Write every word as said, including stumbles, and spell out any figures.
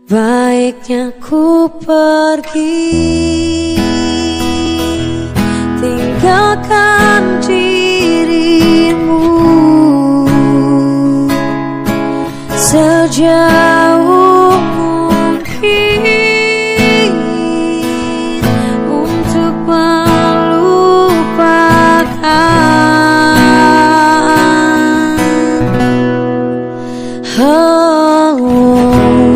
Baiknya ku pergi, tinggalkan dirimu sejauh mungkin untuk melupakan. Oh,